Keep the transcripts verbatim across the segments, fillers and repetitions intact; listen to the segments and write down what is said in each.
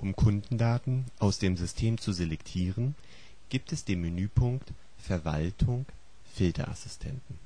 Um Kundendaten aus dem System zu selektieren, gibt es den Menüpunkt Verwaltung Filterassistenten.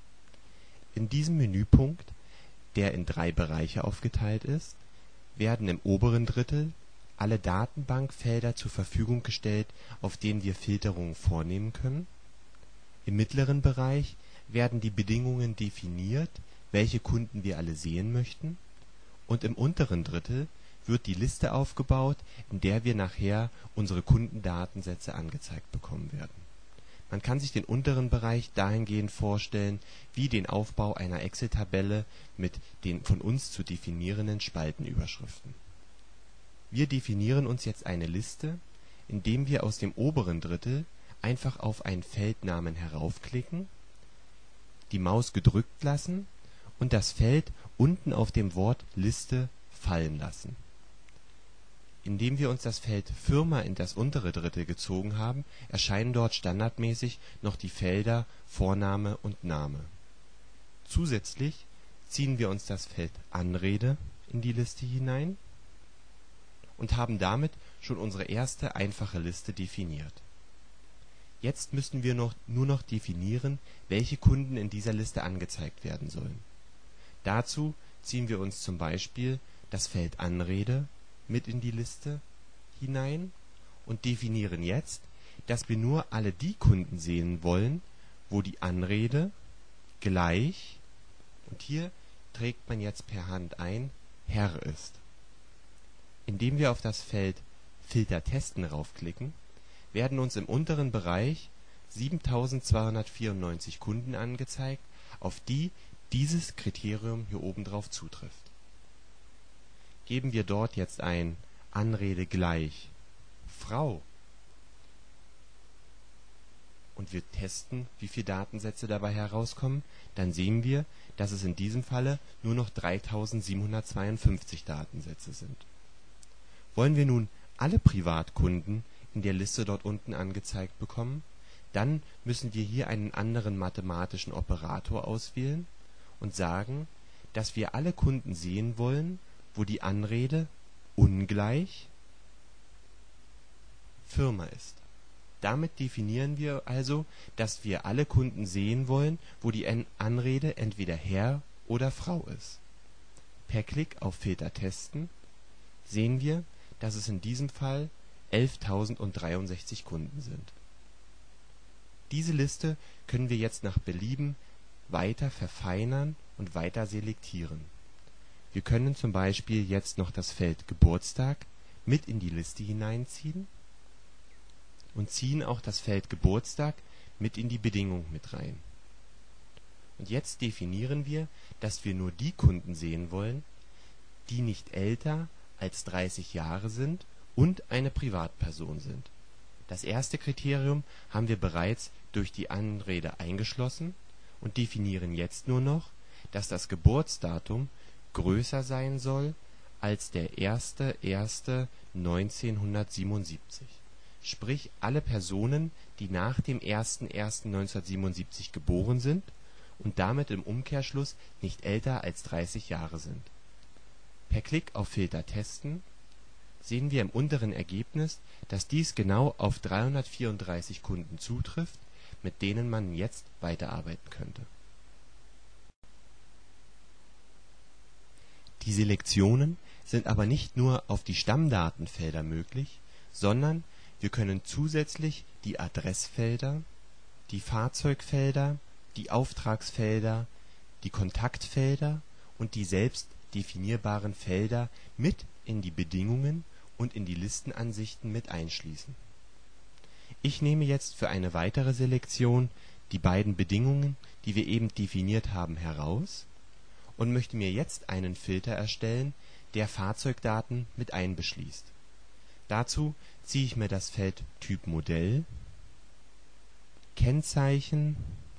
In diesem Menüpunkt, der in drei Bereiche aufgeteilt ist, werden im oberen Drittel alle Datenbankfelder zur Verfügung gestellt, auf denen wir Filterungen vornehmen können. Im mittleren Bereich werden die Bedingungen definiert, welche Kunden wir alle sehen möchten, und im unteren Drittel wird die Liste aufgebaut, in der wir nachher unsere Kundendatensätze angezeigt bekommen werden. Man kann sich den unteren Bereich dahingehend vorstellen wie den Aufbau einer Excel-Tabelle mit den von uns zu definierenden Spaltenüberschriften. Wir definieren uns jetzt eine Liste, indem wir aus dem oberen Drittel einfach auf einen Feldnamen heraufklicken, die Maus gedrückt lassen und das Feld unten auf dem Wort Liste fallen lassen. Indem wir uns das Feld Firma in das untere Drittel gezogen haben, erscheinen dort standardmäßig noch die Felder Vorname und Name. Zusätzlich ziehen wir uns das Feld Anrede in die Liste hinein und haben damit schon unsere erste einfache Liste definiert. Jetzt müssten wir noch, nur noch definieren, welche Kunden in dieser Liste angezeigt werden sollen. Dazu ziehen wir uns zum Beispiel das Feld Anrede mit in die Liste hinein und definieren jetzt, dass wir nur alle die Kunden sehen wollen, wo die Anrede gleich, und hier trägt man jetzt per Hand ein, Herr ist. Indem wir auf das Feld Filter testen raufklicken, werden uns im unteren Bereich siebentausendzweihundertvierundneunzig Kunden angezeigt, auf die dieses Kriterium hier oben drauf zutrifft. Geben wir dort jetzt ein Anrede gleich Frau und wir testen, wie viele Datensätze dabei herauskommen, dann sehen wir, dass es in diesem Falle nur noch dreitausendsiebenhundertzweiundfünfzig Datensätze sind. Wollen wir nun alle Privatkunden in der Liste dort unten angezeigt bekommen, dann müssen wir hier einen anderen mathematischen Operator auswählen und sagen, dass wir alle Kunden sehen wollen, wo die Anrede ungleich Firma ist. Damit definieren wir also, dass wir alle Kunden sehen wollen, wo die Anrede entweder Herr oder Frau ist. Per Klick auf Filter testen sehen wir, dass es in diesem Fall elftausenddreiundsechzig Kunden sind. Diese Liste können wir jetzt nach Belieben weiter verfeinern und weiter selektieren. Wir können zum Beispiel jetzt noch das Feld Geburtstag mit in die Liste hineinziehen und ziehen auch das Feld Geburtstag mit in die Bedingung mit rein. Und jetzt definieren wir, dass wir nur die Kunden sehen wollen, die nicht älter als dreißig Jahre sind und eine Privatperson sind. Das erste Kriterium haben wir bereits durch die Anrede eingeschlossen und definieren jetzt nur noch, dass das Geburtsdatum größer sein soll als der erster erster neunzehnhundertsiebenundsiebzig. Sprich, alle Personen, die nach dem erster erster neunzehnhundertsiebenundsiebzig geboren sind und damit im Umkehrschluss nicht älter als dreißig Jahre sind. Per Klick auf Filter testen sehen wir im unteren Ergebnis, dass dies genau auf dreihundertvierunddreißig Kunden zutrifft, mit denen man jetzt weiterarbeiten könnte. Die Selektionen sind aber nicht nur auf die Stammdatenfelder möglich, sondern wir können zusätzlich die Adressfelder, die Fahrzeugfelder, die Auftragsfelder, die Kontaktfelder und die selbst definierbaren Felder mit in die Bedingungen und in die Listenansichten mit einschließen. Ich nehme jetzt für eine weitere Selektion die beiden Bedingungen, die wir eben definiert haben, heraus und möchte mir jetzt einen Filter erstellen, der Fahrzeugdaten mit einbeschließt. Dazu ziehe ich mir das Feld Typ Modell, Kennzeichen,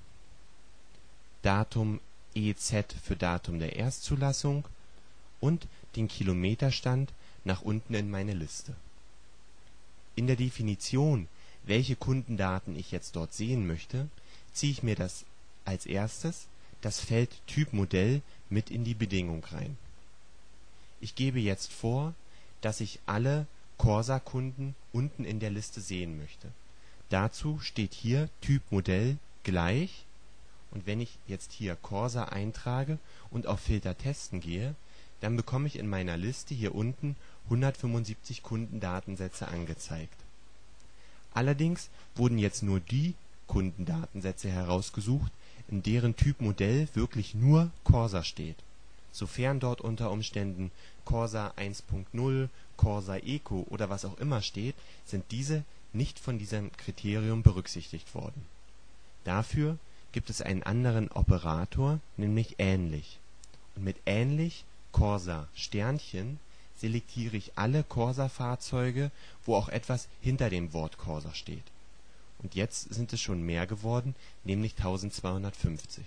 Datum E Z für Datum der Erstzulassung und den Kilometerstand nach unten in meine Liste. In der Definition, welche Kundendaten ich jetzt dort sehen möchte, ziehe ich mir das als erstes das Feld Typ Modell mit in die Bedingung rein. Ich gebe jetzt vor, dass ich alle Corsa-Kunden unten in der Liste sehen möchte. Dazu steht hier Typ Modell gleich, und wenn ich jetzt hier Corsa eintrage und auf Filter testen gehe, dann bekomme ich in meiner Liste hier unten hundertfünfundsiebzig Kundendatensätze angezeigt. Allerdings wurden jetzt nur die Kundendatensätze herausgesucht, in deren Typ Modell wirklich nur Corsa steht. Sofern dort unter Umständen Corsa eins Punkt null, Corsa Eco oder was auch immer steht, sind diese nicht von diesem Kriterium berücksichtigt worden. Dafür gibt es einen anderen Operator, nämlich ähnlich. Und mit ähnlich Corsa Sternchen selektiere ich alle Corsa-Fahrzeuge, wo auch etwas hinter dem Wort Corsa steht. Und jetzt sind es schon mehr geworden, nämlich eintausendzweihundertfünfzig.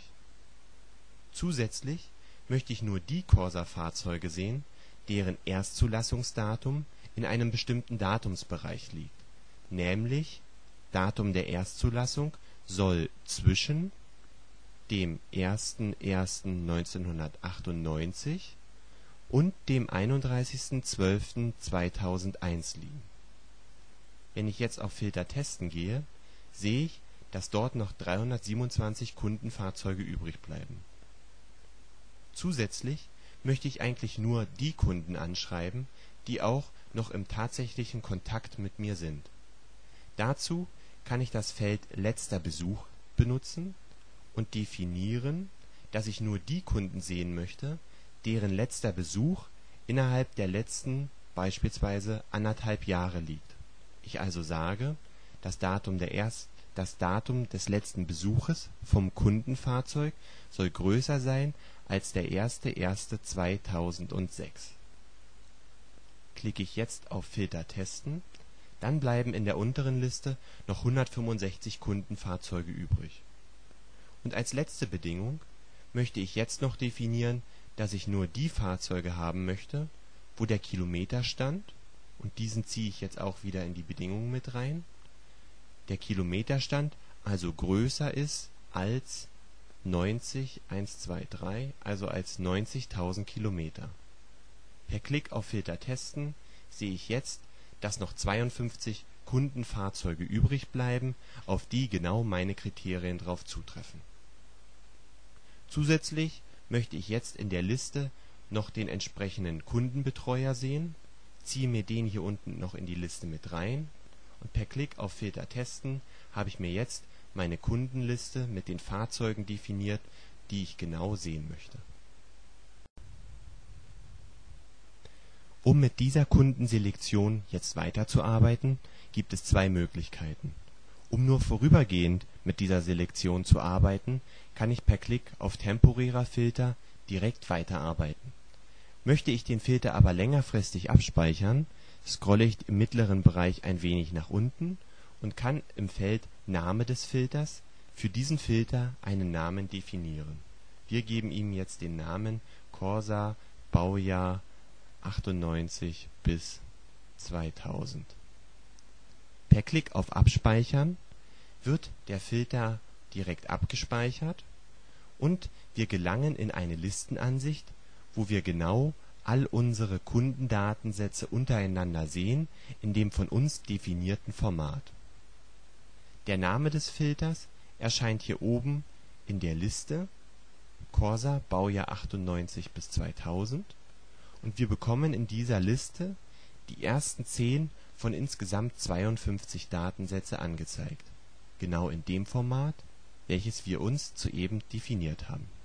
Zusätzlich möchte ich nur die Corsa-Fahrzeuge sehen, deren Erstzulassungsdatum in einem bestimmten Datumsbereich liegt. Nämlich Datum der Erstzulassung soll zwischen dem ersten ersten neunzehnhundertachtundneunzig und dem einunddreißigsten zwölften zweitausendeins liegen. Wenn ich jetzt auf Filter testen gehe, sehe ich, dass dort noch dreihundertsiebenundzwanzig Kundenfahrzeuge übrig bleiben. Zusätzlich möchte ich eigentlich nur die Kunden anschreiben, die auch noch im tatsächlichen Kontakt mit mir sind. Dazu kann ich das Feld Letzter Besuch benutzen und definieren, dass ich nur die Kunden sehen möchte, deren letzter Besuch innerhalb der letzten beispielsweise anderthalb Jahre liegt. Ich also sage, das Datum der erst, das Datum des letzten Besuches vom Kundenfahrzeug soll größer sein als der erste erste zweitausendsechs. Klicke ich jetzt auf Filter testen, dann bleiben in der unteren Liste noch hundertfünfundsechzig Kundenfahrzeuge übrig. Und als letzte Bedingung möchte ich jetzt noch definieren, dass ich nur die Fahrzeuge haben möchte, wo der Kilometerstand, und diesen ziehe ich jetzt auch wieder in die Bedingungen mit rein, der Kilometerstand also größer ist als neunzig einhundertdreißig, also als neunzigtausend Kilometer. Per Klick auf Filter testen sehe ich jetzt, dass noch zweiundfünfzig Kundenfahrzeuge übrig bleiben, auf die genau meine Kriterien drauf zutreffen. Zusätzlich möchte ich jetzt in der Liste noch den entsprechenden Kundenbetreuer sehen, ziehe mir den hier unten noch in die Liste mit rein, und per Klick auf Filter testen habe ich mir jetzt meine Kundenliste mit den Fahrzeugen definiert, die ich genau sehen möchte. Um mit dieser Kundenselektion jetzt weiterzuarbeiten, gibt es zwei Möglichkeiten. Um nur vorübergehend mit dieser Selektion zu arbeiten, kann ich per Klick auf temporärer Filter direkt weiterarbeiten. Möchte ich den Filter aber längerfristig abspeichern, scrolle ich im mittleren Bereich ein wenig nach unten und kann im Feld Name des Filters für diesen Filter einen Namen definieren. Wir geben ihm jetzt den Namen Corsa Baujahr achtundneunzig bis zweitausend. Per Klick auf Abspeichern wird der Filter direkt abgespeichert und wir gelangen in eine Listenansicht, wo wir genau all unsere Kundendatensätze untereinander sehen in dem von uns definierten Format. Der Name des Filters erscheint hier oben in der Liste Corsa Baujahr achtundneunzig bis zweitausend und wir bekommen in dieser Liste die ersten zehn von insgesamt zweiundfünfzig Datensätze angezeigt, genau in dem Format, welches wir uns soeben definiert haben.